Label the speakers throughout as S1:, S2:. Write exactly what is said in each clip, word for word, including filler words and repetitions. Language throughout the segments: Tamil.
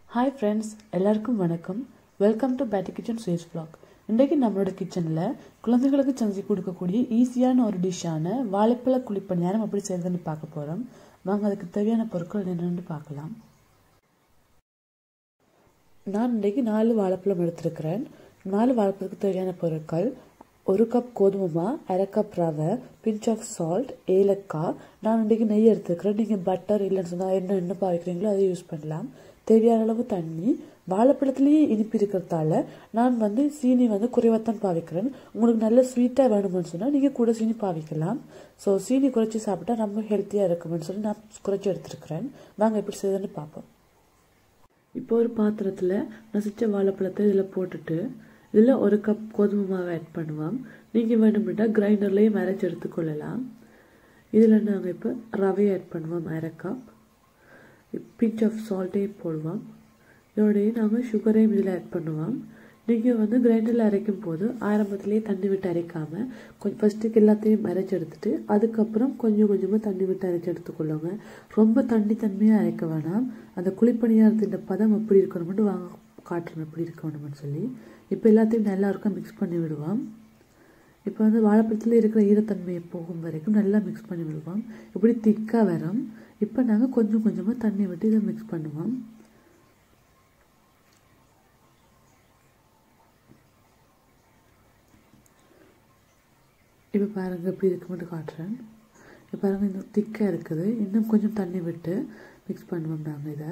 S1: Hi friends, எல்லாருக்கும் வணக்கம். Welcome to Betty Kitchen Sweets Vlog. இன்றைக்கு நம்மளோட கிச்சன்ல குழந்தைகளுக்கு செஞ்சு கொடுக்கக்கூடிய ஈஸியான ஒரு டிஷ்ஷான வாழைப்பழ குழிப்பணியாரம் எப்படி செய்யறதுன்னு பார்க்க போறோம். வாங்க அதுக்கு தேவையான பொருட்கள் என்னென்னு பார்க்கலாம். நான் இன்றைக்கு நாலு வாழைப்பழம் எடுத்திருக்கிறேன். நாலு வாழைப்பழத்துக்கு தேவையான பொருட்கள் ஒரு கப் கோதுமை மாவு, அரை கப் ரவை, பிஞ்ச் ஆஃப் சால்ட், ஏலக்காய். நான் இன்றைக்கு நெய் எடுத்துக்கிறேன். நீங்கள் பட்டர் இல்லைன்னு சொன்னால் என்ன என்ன பாவிக்கிறீங்களோ அதை யூஸ் பண்ணலாம். தேவையான அளவு தண்ணி. வாழைப்பழத்துலேயே இனிப்பு இருக்கிறதால நான் வந்து சீனி வந்து குறைவாகத்தான் பாவிக்கிறேன். உங்களுக்கு நல்ல ஸ்வீட்டாக வேணும்னு சொன்னால் நீங்கள் கூட சீனி பாவிக்கலாம். ஸோ சீனி குறைச்சி சாப்பிட்டா ரொம்ப ஹெல்த்தியாக இருக்குமென்னு சொல்லி நான் குறைச்சி எடுத்துருக்கிறேன். வாங்க எப்படி செய்யுதுன்னு பார்ப்போம். இப்போ ஒரு பாத்திரத்தில் நசிச்ச வாழைப்பழத்தை இதில் போட்டுட்டு இதில் ஒரு கப் கோதுமை மாவை ஆட் பண்ணுவோம். நீங்கள் வேணும்னா கிரைண்டர்லேயும் அரைச்சி எடுத்துக்கொள்ளலாம். இதில் நாங்கள் இப்போ ரவையை ஆட் பண்ணுவோம். அரை கப் பிஞ்ச் ஆஃப் சால்ட்டையும் போடுவோம். இதோடையும் நாங்கள் சுகரையும் இதில் ஆட் பண்ணுவோம். நீங்கள் வந்து கிரைண்டரில் அரைக்கும் போது ஆரம்பத்திலேயே தண்ணி விட்டு அரைக்காமல் கொஞ்சம் ஃபஸ்ட்டுக்கு எல்லாத்தையும் அரைச்சி எடுத்துட்டு அதுக்கப்புறம் கொஞ்சம் கொஞ்சமாக தண்ணி விட்டு அரைச்சி எடுத்துக்கொள்ளுங்க. ரொம்ப தண்ணி தன்மையாக அரைக்க வேணாம். அந்த குழிப்பணியாரத்தின் பதம் எப்படி இருக்கணும்னு வாங்க காட்டுறோம் எப்படி இருக்கணும்னு சொல்லி. இப்போ எல்லாத்தையும் நல்லா இருக்க மிக்ஸ் பண்ணி விடுவோம். இப்போ வந்து வாழைப்பழத்தில் இருக்கிற ஈரத்தன்மையை போகும் வரைக்கும் நல்லா மிக்ஸ் பண்ணி விடுவோம். இப்படி திக்காக வரும். இப்போ நாங்கள் கொஞ்சம் கொஞ்சமாக தண்ணி விட்டு இதை மிக்ஸ் பண்ணுவோம். இப்போ பாருங்கள் எப்படி இருக்குமென்று காட்டுறேன். இப்போ பாருங்கள் இன்னும் திக்காக இருக்குது. இன்னும் கொஞ்சம் தண்ணி விட்டு மிக்ஸ் பண்ணுவோம். நாங்கள் இதை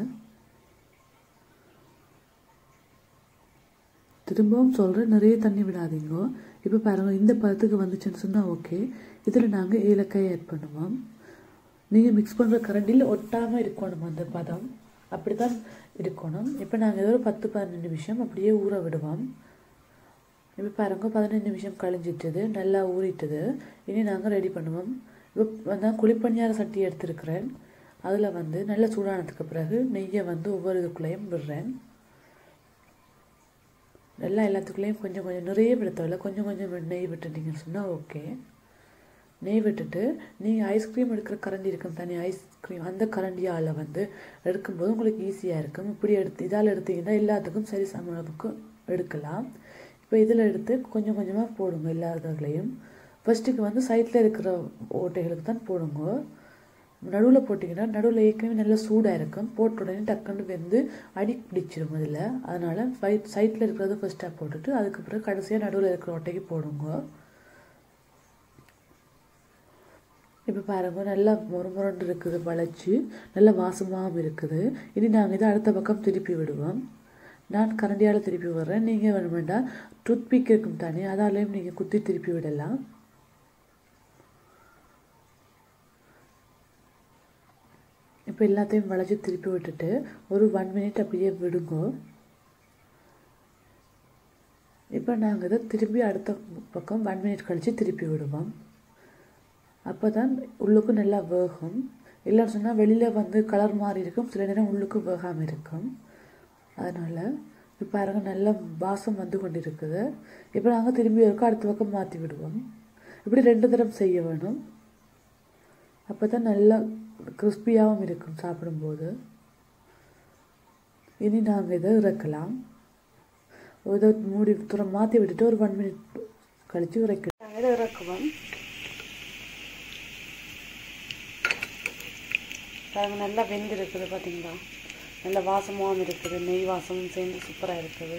S1: திரும்பவும் சொல்கிறேன், நிறைய தண்ணி விடாதீங்க. இப்போ பாருங்கள் இந்த பதத்துக்கு வந்துச்சுன்னு சொன்னால் ஓகே. இதில் நாங்கள் ஏலக்காயை ஆட் பண்ணுவோம். நீங்கள் மிக்ஸ் பண்ணுற கரண்டியில் ஒட்டாமல் இருக்கணும் அந்த பதம், அப்படி தான் இருக்கணும். இப்போ நாங்கள் ஏதோ ஒரு பத்து பதினஞ்சு நிமிஷம் அப்படியே ஊற விடுவோம். இப்போ பாருங்கள் பதினஞ்சு நிமிஷம் கழிஞ்சிட்டுது, நல்லா ஊறிட்டுது. இனி நாங்கள் ரெடி பண்ணுவோம். இப்போ வந்து குழிப்பணியார சட்டி எடுத்துருக்கிறேன். அதில் வந்து நல்லா சூடானதுக்கு பிறகு நெய்யை வந்து ஒவ்வொரு இதுக்குள்ளேயும் விடுறேன். நல்லா எல்லாத்துக்குள்ளேயும் கொஞ்சம் கொஞ்சம் நிறைய விடத்தவில்லை, கொஞ்சம் கொஞ்சம் நெய் விட்டுட்டீங்கன்னு சொன்னால் ஓகே. நெய் விட்டுட்டு நீங்கள் ஐஸ்கிரீம் எடுக்கிற கரண்டி இருக்கும் தனி ஐஸ்கிரீம், அந்த கரண்டியால் வந்து எடுக்கும்போது உங்களுக்கு ஈஸியாக இருக்கும். இப்படி எடுத்து இதால் எடுத்தீங்கன்னா எல்லாத்துக்கும் சரி சமளவுக்கு எடுக்கலாம். இப்போ இதில் எடுத்து கொஞ்சம் கொஞ்சமாக போடுங்க எல்லாத்துலையும். ஃபஸ்ட்டுக்கு வந்து சைட்டில் இருக்கிற ஓட்டைகளுக்கு தான் போடுங்க. நடுவில் போட்டிங்கன்னா நடுவில் ஏற்கனவே நல்லா சூடாக இருக்கும். போட்ட உடனே டக்குன்னு வெந்து அடி பிடிச்சிடும் இதில். அதனால் ஃபைட் சைட்டில் இருக்கிறத ஃபஸ்ட்டாக போட்டுட்டு அதுக்கப்புறம் கடைசியாக நடுவில் இருக்கிற ஓட்டைக்கு போடுங்க. இப்போ பாருங்கள் நல்லா முறை முரண்டு இருக்குது, வளைச்சி நல்லா வாசமாகவும் இருக்குது. இனி நாங்கள் இதை அடுத்த பக்கம் திருப்பி விடுவோம். நான் கரண்டியால் திருப்பி விடுறேன். நீங்கள் வேணுமெண்டா டூத் பிக் இருக்கும் தானே, அதாலேயும் நீங்கள் குத்தி திருப்பி விடலாம். இப்போ எல்லாத்தையும் வளைச்சி திருப்பி விட்டுட்டு ஒரு ஒன் மினிட் அப்படியே விடுங்க. இப்போ நாங்கள் இதை திரும்பி அடுத்த பக்கம் ஒன் மினிட் கழித்து திருப்பி விடுவோம். அப்போ தான் உள்ளுக்கு நல்லா வேகும். இல்லைன்னு சொன்னால் வெளியில் வந்து கலர் மாறி இருக்கும், சில நேரம் உள்ளுக்கு வேகாமல் இருக்கும். அதனால் இப்போ பாருங்க நல்லா வாசம் வந்து கொண்டு இருக்குது. இப்போ நாங்கள் திரும்பி இருக்க அடுத்த பக்கம் மாற்றி விடுவோம். இப்படி ரெண்டு தரம் செய்ய வேணும். அப்போ தான் நல்லா கிறிஸ்பியாகவும் இருக்கும் சாப்பிடும்போது. இனி நாங்கள் இதை இறக்கலாம். இதை மூடி தூரம் மாற்றி விட்டுட்டு ஒரு ஒன் மினிட் கழித்து இறக்கலாம். நாங்கள் இதை இறக்குவோம். பாருங்கள் நல்லா வெந்து இருக்குது பார்த்தீங்களா, நல்ல வாசமாகவும் இருக்குது, நெய் வாசமும் சேர்ந்து சூப்பராக இருக்குது.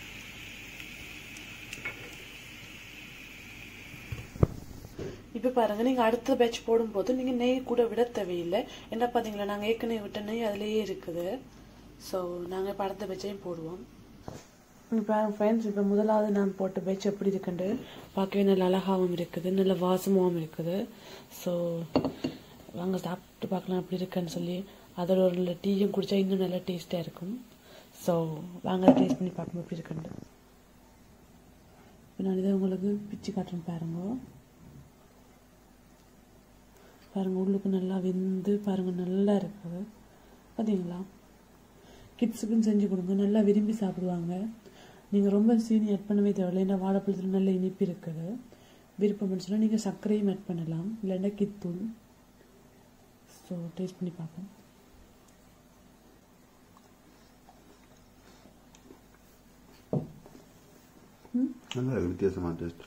S1: இப்போ பாருங்கள் நீங்கள் அடுத்த பேட்ச் போடும்போது நீங்கள் நெய் கூட விட தேவையில்லை. என்ன பார்த்தீங்களா, நாங்கள் ஏற்கனவே விட்ட நெய் அதிலேயே இருக்குது. ஸோ நாங்கள் இப்போ அடுத்த பேட்சையும் போடுவோம். இப்போ ஃப்ரெண்ட்ஸ், இப்போ முதலாவது நான் போட்ட பேட்ச் எப்படி இருக்குண்டு பார்க்கவே நல்ல அழகாகவும் இருக்குது, நல்ல வாசமாகவும் இருக்குது. ஸோ வாங்க சாப்பிட்டு பார்க்கலாம் எப்படி இருக்குன்னு சொல்லி. அதில் ஒரு நல்ல டீயும் குடித்தா இன்னும் நல்லா டேஸ்ட்டாக இருக்கும். ஸோ வாங்க டேஸ்ட் பண்ணி பார்க்கணும் எப்படி இருக்குண்டு. இப்போ நான் இதை உங்களுக்கு பிச்சு காட்டுறேன். பாருங்க பாருங்கள் உள்ளுக்கு நல்லா வெந்து பாருங்கள் நல்லா இருக்குது பார்த்தீங்களா. கிட்ஸுக்குன்னு செஞ்சு கொடுங்க, நல்லா விரும்பி சாப்பிடுவாங்க. நீங்கள் ரொம்ப சீனி ஆட் பண்ணவே தேவையில்லை, ஏன்னா வாழைப்பழத்தில் நல்ல இனிப்பு இருக்குது. விருப்பம்னு சொன்னால் நீங்கள் சர்க்கரையும் ஆட் பண்ணலாம், இல்லைன்னா கித்தூள். ஸோ டேஸ்ட் பண்ணி பார்ப்போம்.
S2: நல்லா வித்தியாசமாக டேஸ்ட்.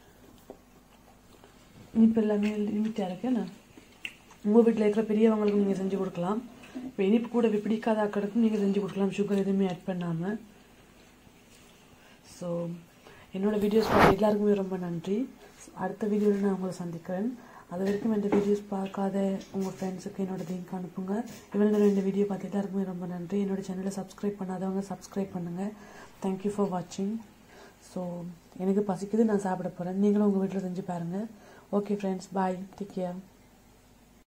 S1: இனிப்பு எல்லாமே லிமிட்டாக இருக்குண்ணா. உங்கள் வீட்டில் இருக்கிற பெரியவங்களுக்கும் நீங்கள் செஞ்சு கொடுக்கலாம். இப்போ இனிப்பு கூட பிடிக்காத ஆக்களுக்கும் நீங்கள் செஞ்சு கொடுக்கலாம், சுகர் எதுவுமே ஆட் பண்ணாமல். ஸோ என்னோடய வீடியோஸ் பார்க்க எல்லாருக்குமே ரொம்ப நன்றி. அடுத்த வீடியோவில் நான் உங்களை சந்திக்கிறேன். அது வரைக்கும் இந்த வீடியோஸ் பார்க்காத உங்கள் ஃப்ரெண்ட்ஸுக்கு என்னோடய லிங்க் அனுப்புங்க. இவ்வளோ நேரம் இந்த வீடியோ பார்த்து எல்லாருக்குமே ரொம்ப நன்றி. என்னோடய சேனலை சப்ஸ்கிரைப் பண்ணாதவங்க சப்ஸ்கிரைப் பண்ணுங்கள். தேங்க்யூ ஃபார் வாட்சிங். ஸோ எனக்கு பசிக்குது, நான் சாப்பிட போகிறேன். நீங்களும் உங்கள் வீட்டில் செஞ்சு பாருங்கள். Okay friends, bye, take care.